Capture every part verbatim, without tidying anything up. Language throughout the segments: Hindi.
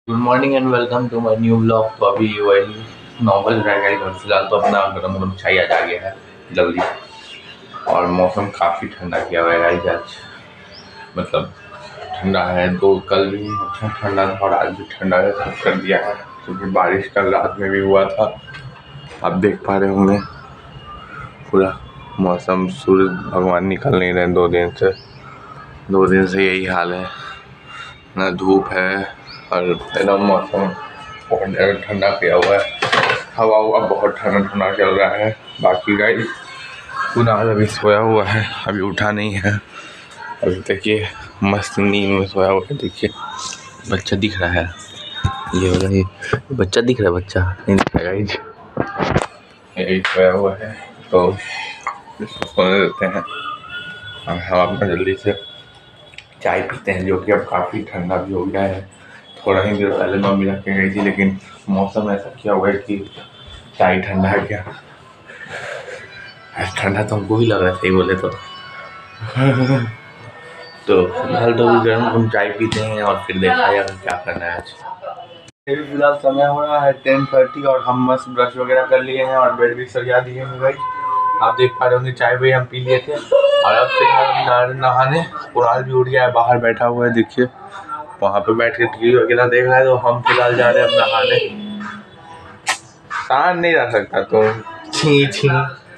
Good morning and welcome to my new blog. तो अभी वही नॉर्मल रहेगा इधर, फिलहाल तो अपना गर्म गर्म चाय आज आ गया है जल्दी। और मौसम काफ़ी ठंडा किया हुआ है गाइस आज, मतलब ठंडा है। तो कल भी अच्छा ठंडा था और आज भी ठंडा है, सब कर दिया है क्योंकि बारिश कल रात में भी हुआ था। आप देख पा रहे होंगे पूरा मौसम, सूरज भगवान निकल नहीं रहे दो दिन से दो दिन से यही हाल है, ना धूप है और एकदम मौसम बहुत ज़्यादा ठंडा किया हुआ है। हवा हुआ बहुत ठंडा ठंडा चल रहा है। बाकी गाइस कुनाल अभी सोया हुआ है, अभी उठा नहीं है। अभी देखिए मस्त नींद में सोया हुआ है। देखिए बच्चा दिख रहा है, ये वाला ये बच्चा दिख रहा है, बच्चा नहीं दिख रहा गाइस, यही सोया हुआ है। तो इसको सोने देते हैं और हम अपना जल्दी से चाय पीते हैं, जो कि अब काफ़ी ठंडा भी हो गया है। थोड़ा ही देर पहले मम्मी रख के गई थी, लेकिन मौसम ऐसा क्या हुआ है कि चाय ठंडा है क्या, ठंडा तो हमको ही लग रहा है सही बोले तो। तो फिलहाल तो अभी गर्म हम चाय पीते हैं और फिर देखा जाएगा क्या करना है आज। अभी फिलहाल समय हो रहा है टेन थर्टी और हम मस्त ब्रश वगैरह कर लिए हैं और बेड भी सरिया दिए हैं भाई। आप देख पा रहे होंगे चाय भी हम पी लिए थे और अब फिलहाल नहाने। कुणाल भी उठ गया है, बाहर बैठा हुआ है, देखिए वहाँ पे बैठ के टीवी वगैरह देख रहा है। तो हम फिलहाल जा रहे हैं अब नहाने। शान नहीं रह सकता तो छी छी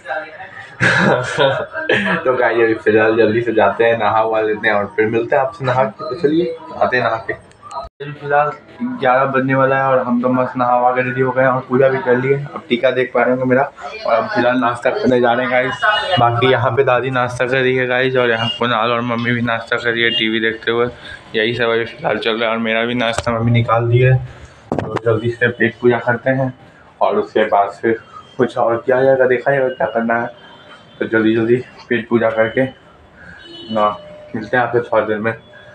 तो गाइस अभी फिलहाल जल्दी से जाते हैं, नहा हुआ लेते हैं और फिर मिलते हैं आपसे नहा के। तो चलिए आते हैं नहा के। फिलहाल ग्यारह बजने वाला है और हम तो मस्त नहा हुआ के रेडी हो गए हैं और पूजा भी कर लिए। अब टीका देख पा रहे होंगे मेरा और अब फिलहाल नाश्ता करने जा रहे हैं गाइस। बाकी यहाँ पे दादी नाश्ता कर रही है गाइस और यहाँ कुणाल और मम्मी भी नाश्ता कर रही है टीवी देखते हुए। यही सब अभी फिलहाल चल रहा है और मेरा भी नाश्ता मम्मी निकाल दी है। तो जल्दी से पेट पूजा करते हैं और उसके बाद फिर कुछ और किया जाएगा, देखा जाएगा क्या करना है। तो जल्दी जल्दी पेट पूजा करके ना मिलते हैं आपसे थोड़ी देर में।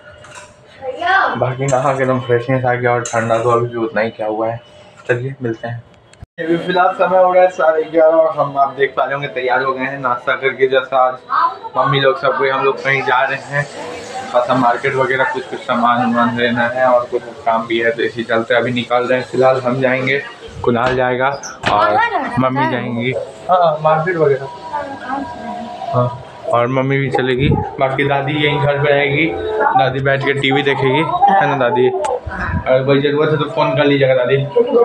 बाकी नहा के एकदम फ्रेशनेस आ गया और ठंडा तो अभी भी उतना ही क्या हुआ है। चलिए मिलते हैं। अभी फिलहाल समय हो रहा है साढ़े ग्यारह और हम आप देख पा रहे होंगे तैयार हो गए हैं नाश्ता करके। जैसा आज मम्मी लोग सब कोई हम लोग कहीं जा रहे हैं, बस हम मार्केट वगैरह कुछ कुछ सामान वामान लेना है और कुछ काम भी है, तो इसी चलते अभी निकल रहे हैं। फिलहाल हम जाएंगे, कुणाल जाएगा और मम्मी जाएंगी हाँ मार्केट वगैरह हाँ, और मम्मी भी चलेगी। बाकी दादी यहीं घर पे रहेगी, दादी बैठ के टीवी देखेगी, है ना दादी? और कोई जरूरत है तो फोन कर लीजिएगा दादी।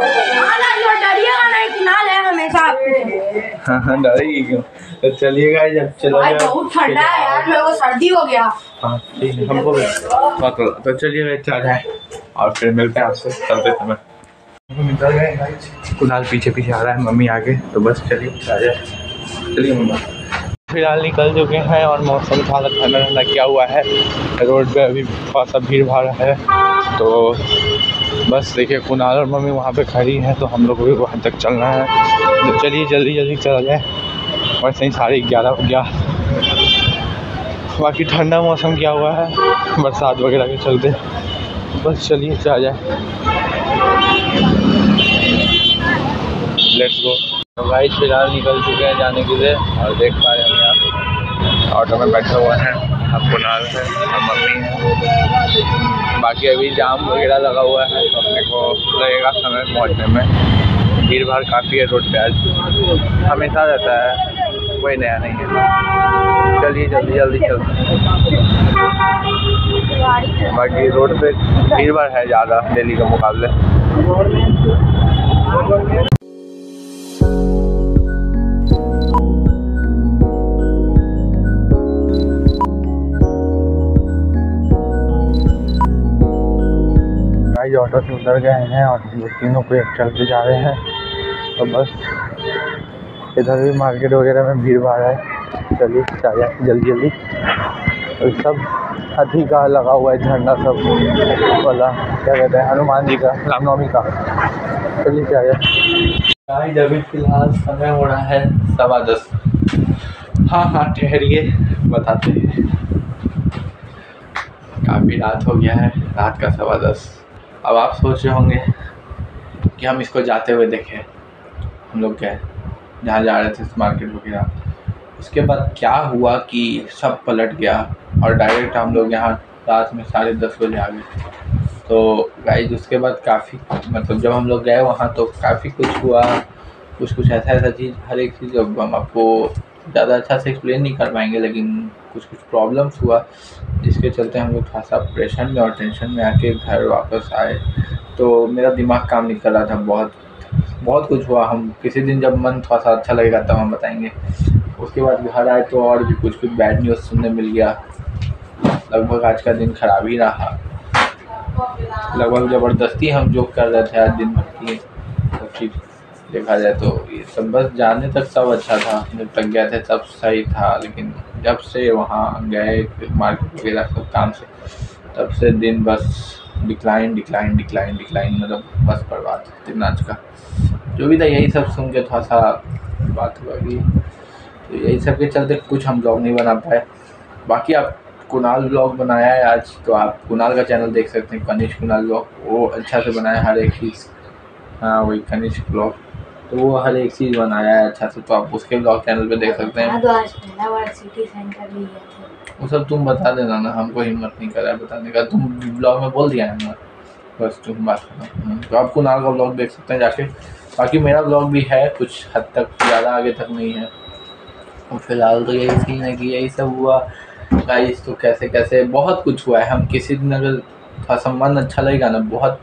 हाँ हाँ डरेगी क्यों? तो चलिएगा जब चला बहुत ठंडा है यार, मेरे को सर्दी हो गया। हाँ ठीक है, हमको भी तो, तो चलिएगा अच्छा जाए और फिर मिलते हैं आपसे चलते समय। निकल गए, कुणाल पीछे पीछे आ रहा है, मम्मी आगे, तो बस चलिए आ जाए। चलिए मम्मा फिलहाल निकल चुके हैं और मौसम थोड़ा ठंडा ठंडा किया हुआ है। रोड पे अभी थोड़ा सा भीड़ भाड़ है, तो बस देखिए कुणाल और मम्मी वहाँ पे खड़ी हैं, तो हम लोग को भी वहाँ तक चलना है। तो चलिए जल्दी जल्दी चला जाए। वैसे ही साढ़े ग्यारह हो गया। बाकी ठंडा मौसम किया हुआ है बरसात वगैरह के चलते, बस चलिए चला जाए, लेट्स गो। तो गाइस फिलहाल निकल चुके हैं जाने के लिए और देख पा रहे हैं आप ऑटो में बैठा हुआ है, अब कुणाल है और मम्मी है। बाकी अभी जाम वगैरह लगा हुआ है, तो अपने को लगेगा समय पहुंचने में। भीड़ भाड़ काफ़ी है रोड पे आज, हमेशा रहता है, कोई नया नहीं है। चलिए जल्दी जल्दी चलते हैं। बाकी रोड पे भीड़ भाड़ है ज़्यादा दिल्ली के मुकाबले। ऑटो से उतर गए हैं और तीनों को एक चल के जा रहे हैं। तो बस इधर भी मार्केट वगैरह में भीड़ भाड़ है, चलिए जाए जल्दी जल्दी। और सब हाथी का लगा हुआ है झंडा, सब वाला क्या कहते हैं हनुमान जी का, रामनवमी का। चलिए जाए। अभी फिलहाल समय हो रहा है सवा दस। हाँ हाँ ठहरिए बताते हैं। काफ़ी रात हो गया है, रात का सवा दस। अब आप सोच रहे होंगे कि हम इसको जाते हुए देखें, हम लोग गए जहाँ जा रहे थे मार्केट वगैरह, उसके बाद क्या हुआ कि सब पलट गया और डायरेक्ट हम लोग यहाँ रात में साढ़े दस बजे आ गए। तो गाइस उसके बाद काफ़ी मतलब जब हम लोग गए वहाँ तो काफ़ी कुछ हुआ, कुछ कुछ ऐसा ऐसा चीज़, हर एक चीज़ अब हम आपको ज़्यादा अच्छा से एक्सप्लेन नहीं कर पाएंगे, लेकिन कुछ कुछ प्रॉब्लम्स हुआ जिसके चलते हम लोग थोड़ा सा प्रेशर में और टेंशन में आके घर वापस आए। तो मेरा दिमाग काम नहीं कर रहा था, बहुत बहुत कुछ हुआ। हम किसी दिन जब मन थोड़ा सा अच्छा लगेगा तब हम बताएंगे। उसके बाद घर आए तो और भी कुछ कुछ बैड न्यूज़ सुनने मिल गया। लगभग आज का दिन खराब ही रहा, लगभग ज़बरदस्ती हम जो कर रहे थे आज दिन भर की सब चीज़ देखा जाए तो ये सब बस जाने तक सब अच्छा था, जब तक गए थे सब सही था, लेकिन जब से वहाँ गए फिर मार्केट वगैरह सब काम से, तब से दिन बस डिक्लाइन डिक्लाइन डिक्लाइन डिक्लाइन मतलब बस बर्बाद दिन आज का। जो भी था यही सब सुन के थोड़ा सा बात हुआ कि तो यही सब के चलते कुछ हम ब्लॉग नहीं बना पाए। बाकी आप कुणाल ब्लॉग बनाया है आज, तो आप कुणाल का चैनल देख सकते हैं, कनिष्क कुणाल ब्लॉग, वो अच्छा से बनाया हर एक चीज़। हाँ वही कनिष्क ब्लॉग, तो वो हर एक चीज़ बनाया है अच्छा से, तो आप उसके ब्लॉग चैनल पे देख सकते हैं। तो आज पहला बार सिटी सेंटर भी गए थे। वो सब तुम बता देना ना, हमको हिम्मत नहीं कर रहा है बताने का, तुम ब्लॉग में बोल दिया है ना, बस तुम बात करना। तो आप कुणाल का ब्लॉग देख सकते हैं जाके। बाकी मेरा ब्लॉग भी है कुछ हद तक, ज़्यादा आगे तक नहीं है। और फिलहाल तो यही सीन है कि यही सब हुआ गाइस। तो कैसे कैसे बहुत कुछ हुआ है, हम किसी दिन अगर थोड़ा सा मन अच्छा लगेगा ना, बहुत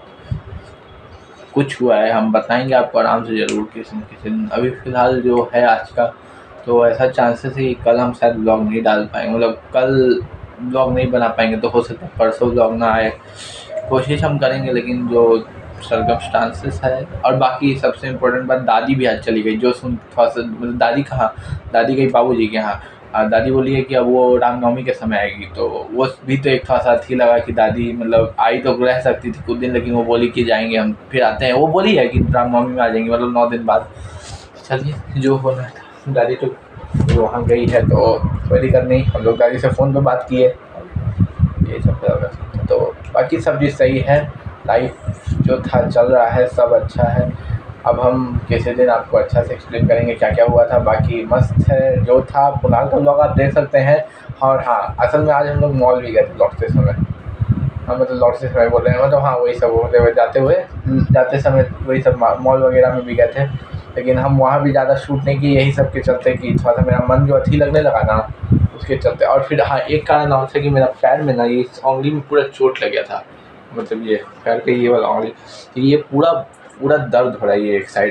कुछ हुआ है, हम बताएंगे आपको आराम से ज़रूर किसी न किसी दिन। अभी फ़िलहाल जो है आज का, तो ऐसा चांसेस है कि कल हम शायद ब्लॉग नहीं डाल पाएंगे, मतलब कल ब्लॉग नहीं बना पाएंगे, तो हो सकता है परसों ब्लॉग ना आए। कोशिश हम करेंगे, लेकिन जो सर्कमस्टांसेस है। और बाकी सबसे इम्पोर्टेंट बात, दादी भी आज चली गई, जो सुन थोड़ा सा मतलब दादी कहाँ, दादी गई बाबूजी के यहाँ। दादी बोली है कि अब वो रामनवमी के समय आएगी, तो वो भी तो एक थोड़ा सा अथी लगा कि दादी मतलब आई तो रह सकती थी कुछ दिन, लेकिन वो बोली कि जाएंगे हम फिर आते हैं। वो बोली है कि रामनवमी में आ जाएंगी, मतलब नौ दिन बाद। चलिए जो होना था, दादी तो वहाँ गई है तो कोई दिक्कत नहीं, हम लोग दादी से फ़ोन पे बात किए, ये सब चल। तो बाकी सब चीज़ सही है, लाइफ जो था चल रहा है, सब अच्छा है। अब हम किसी दिन आपको अच्छा से एक्सप्लेन करेंगे क्या क्या हुआ था। बाकी मस्त है जो था, कुणाल का ब्लॉग आप देख सकते हैं। और हाँ, असल में आज हम लोग मॉल भी गए थे लौटते समय। हाँ मतलब लौटते समय बोल रहे हैं, मतलब हाँ वही सब होते हुए जाते हुए जाते समय वही सब मॉल वगैरह में भी गए थे, लेकिन हम वहाँ भी ज़्यादा शूट नहीं किए, यही सब के चलते कि थोड़ा सा मेरा मन जो अच्छी लगने लगा ना उसके चलते। और फिर हाँ एक कारण और था कि मेरा पैर में ना ये उंगली में पूरा चोट लग गया था, मतलब ये पैर का ये वाला उंगली, ये पूरा पूरा दर्द हो रहा है, ये एक साइड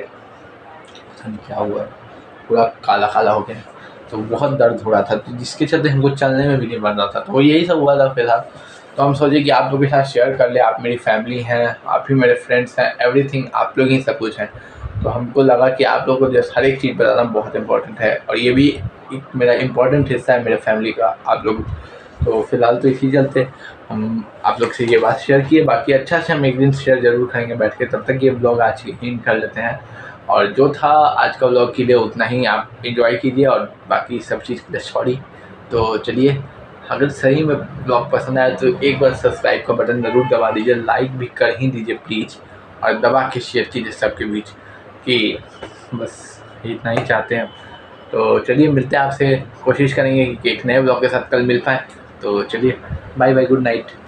पता नहीं क्या हुआ है, पूरा काला काला हो गया, तो बहुत दर्द हो रहा था, तो जिसके चलते हमको चलने में भी नहीं बन रहा था। तो यही सब हुआ था फिलहाल। तो हम सोचे कि आप लोग के साथ शेयर कर ले, आप मेरी फैमिली हैं, आप ही मेरे फ्रेंड्स हैं, एवरीथिंग आप लोग ही सब कुछ हैं। तो हमको लगा कि आप लोग को जैसे हर एक चीज़ बताना बहुत इंपॉर्टेंट है, और ये भी एक मेरा इंपॉर्टेंट हिस्सा है मेरे फैमिली का, आप लोग। तो फिलहाल तो इसी चलते हम आप लोग से ये बात शेयर किए। बाकी अच्छा से हम एक दिन शेयर ज़रूर करेंगे बैठ के, तब तक ये ब्लॉग आज की एंड कर लेते हैं। और जो था आज का ब्लॉग के लिए उतना ही, आप एंजॉय कीजिए, और बाकी सब चीज़ के लिए सॉरी। तो चलिए, अगर सही में ब्लॉग पसंद आया तो एक बार सब्सक्राइब का बटन ज़रूर दबा दीजिए, लाइक भी कर ही दीजिए प्लीज़, और दबा के शेयर कीजिए सबके बीच, कि बस इतना ही चाहते हैं। तो चलिए मिलते हैं आपसे, कोशिश करेंगे कि एक नए ब्लॉग के साथ कल मिल पाएँ। तो चलिए बाय बाय, गुड नाइट।